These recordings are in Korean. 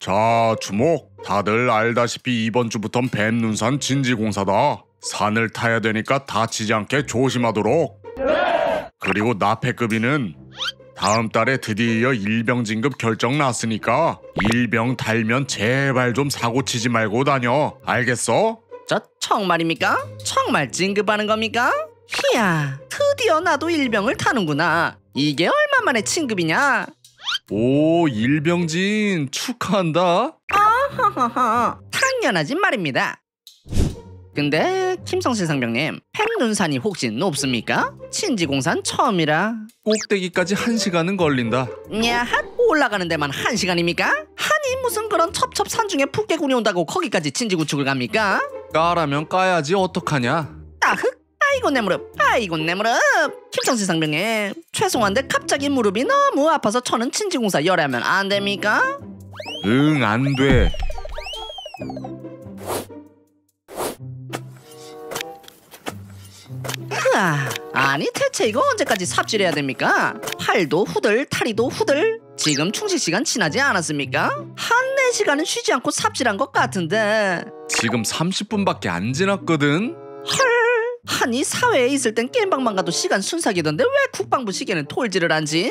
자, 주목. 다들 알다시피 이번 주부턴 뱀눈산 진지공사다. 산을 타야 되니까 다치지 않게 조심하도록. 그리고 나패급이는 다음 달에 드디어 일병 진급 결정 났으니까 일병 달면 제발 좀 사고 치지 말고 다녀. 알겠어? 저 정말입니까? 정말 진급하는 겁니까? 이야, 드디어 나도 일병을 타는구나. 이게 얼마 만에 진급이냐? 오, 일병진 축하한다. 허허허, 당연하지 말입니다. 근데 김성실 상병님, 뱀눈산이 혹시 높습니까? 진지공산 처음이라. 꼭대기까지 1시간은 걸린다. 야핫, 올라가는 데만 1시간입니까? 아니 무슨 그런 첩첩 산중에 북개군이 온다고 거기까지 진지구축을 갑니까? 까라면 까야지 어떡하냐. 따흑, 아이고 내 무릎, 아이고 내 무릎. 김성실 상병님, 죄송한데 갑자기 무릎이 너무 아파서 저는 진지공사 열하면 안 됩니까? 응, 안 돼. 으아, 아니 대체 이거 언제까지 삽질해야 됩니까? 팔도 후들, 다리도 후들. 지금 충식시간 지나지 않았습니까? 한 4시간은 쉬지 않고 삽질한 것 같은데. 지금 30분밖에 안 지났거든. 헐, 아니 사회에 있을 땐 게임방만 가도 시간 순삭이던데 왜 국방부 시계는 톨질을 한지?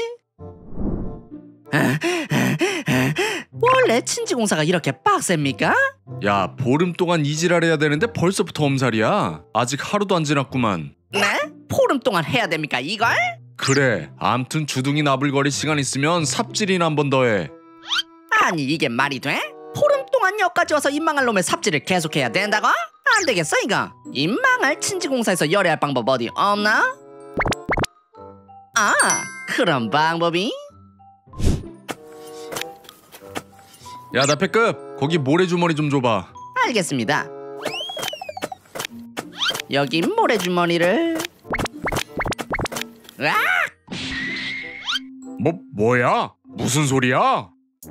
원래 친지공사가 이렇게 빡셉니까? 야, 보름 동안 이지랄해야 되는데 벌써부터 엄살이야. 아직 하루도 안 지났구만. 네? 보름 동안 해야 됩니까 이걸? 그래, 암튼 주둥이 나불거릴 시간 있으면 삽질이나 한 번 더 해. 아니 이게 말이 돼? 보름 동안 여기까지 와서 인망할 놈의 삽질을 계속해야 된다고? 안 되겠어 이거. 인망할 친지공사에서 열애할 방법 어디 없나? 아, 그런 방법이? 야, 나패급, 거기 모래주머니 좀 줘봐. 알겠습니다. 여기 모래주머니를. 으악! 뭐야? 무슨 소리야?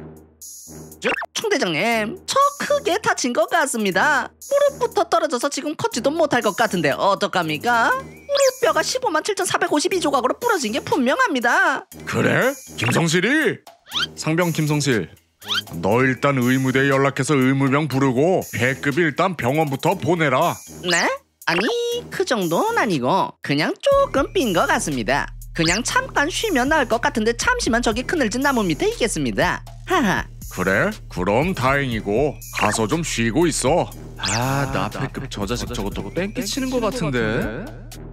총대장님, 저 크게 다친 것 같습니다. 무릎부터 떨어져서 지금 걷지도 못할 것 같은데 어떡합니까? 무릎뼈가 157,452조각으로 부러진 게 분명합니다. 그래? 김성실이? 상병 김성실. 너 일단 의무대에 연락해서 의무병 부르고 배급 일단 병원부터 보내라. 네? 아니 그 정도는 아니고 그냥 조금 삔 것 같습니다. 그냥 잠깐 쉬면 나을 것 같은데 잠시만 저기 그늘진 나무 밑에 있겠습니다. 하하. 그래? 그럼 다행이고 가서 좀 쉬고 있어. 아, 나패급 저 자식 저것도 뺑끼치는 것 같은데.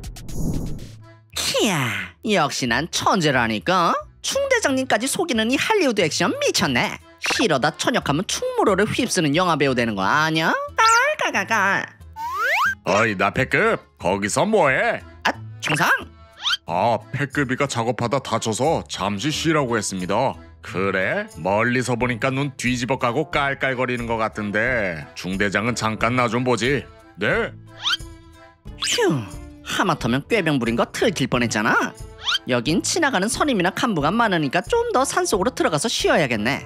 키야, 역시 난 천재라니까. 충대장님까지 속이는 이 할리우드 액션 미쳤네. 이러다 전역하면 충무로를 휩쓰는 영화배우 되는 거 아니야? 깔깔깔깔. 어이 나패급 거기서 뭐해? 아, 충상. 아, 패급이가 작업하다 다쳐서 잠시 쉬라고 했습니다. 그래? 멀리서 보니까 눈 뒤집어 까고 깔깔거리는 것 같은데 중대장은 잠깐 나 좀 보지. 네? 휴, 하마터면 꾀병 부린 거 들킬 뻔했잖아. 여긴 지나가는 선임이나 간부가 많으니까 좀 더 산속으로 들어가서 쉬어야겠네.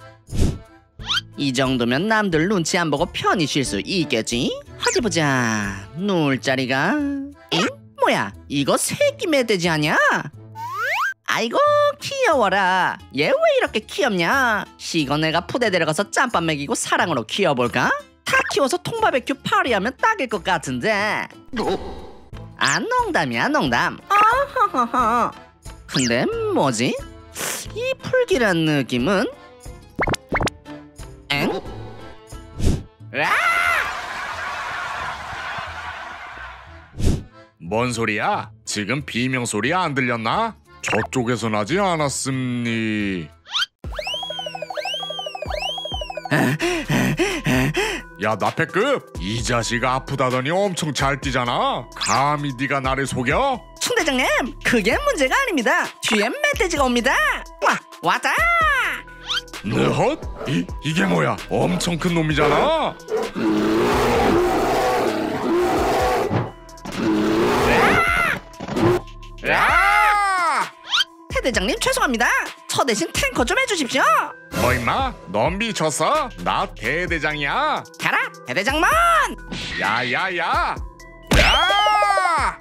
이 정도면 남들 눈치 안 보고 편히 쉴 수 있겠지? 어디 보자. 누울 자리가... 잉? 뭐야, 이거 새끼 멧돼지 아니야? 아이고 귀여워라. 얘 왜 이렇게 귀엽냐? 이거 내가 푸대 데려가서 짬밥 먹이고 사랑으로 키워볼까? 다 키워서 통바베큐 파리하면 딱일 것 같은데. 아, 농담이야 농담. 아하하하. 근데 뭐지? 이 풀기란 느낌은? 엥? 으아! 뭔 소리야? 지금 비명 소리 안 들렸나? 저쪽에서 나지 않았습니. 야 나패급, 이 자식 아프다더니 엄청 잘 뛰잖아. 감히 네가 나를 속여? 총대장님, 그게 문제가 아닙니다. 뒤에 멧돼지가 옵니다. 왔다. 느헛? 이게 뭐야? 엄청 큰 놈이잖아. 대대장님 죄송합니다. 저 대신 탱커 좀 해주십시오. 뭐 임마? 넌 미쳤어? 나 대대장이야. 가라 대대장만. 야야야! 야!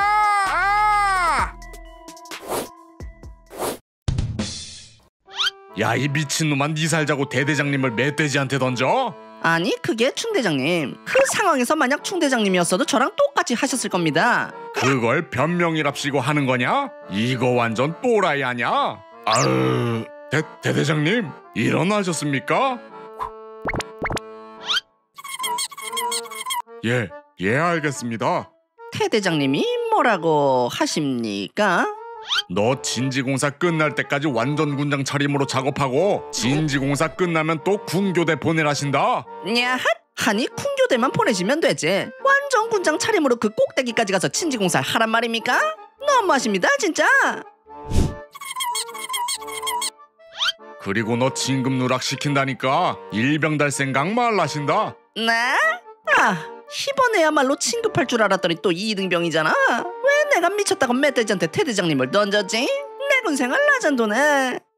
야! 야, 이 미친놈아, 니 살자고 대대장님을 멧돼지한테 던져? 아니 그게 충대장님, 그 상황에서 만약 충대장님이었어도 저랑 똑같이 하셨을 겁니다. 그걸 변명이랍시고 하는 거냐? 이거 완전 또라이 아냐? 아으, 대대장님 일어나셨습니까? 예, 알겠습니다. 태대장님이 뭐라고 하십니까? 너 진지공사 끝날 때까지 완전 군장 차림으로 작업하고 진지공사 끝나면 또 군교대 보내라신다. 야핫! 아니 쿵교대만 보내시면 되지 완전 군장 차림으로 그 꼭대기까지 가서 친지공사를 하란 말입니까? 너무하십니다 진짜. 그리고 너 진급 누락 시킨다니까 일병달 생각 말라신다. 네? 아 이번에야말로 진급할 줄 알았더니 또 이등병이잖아. 왜 내가 미쳤다고 멧돼지한테 태대장님을 던졌지? 내 군생활 라잔도네.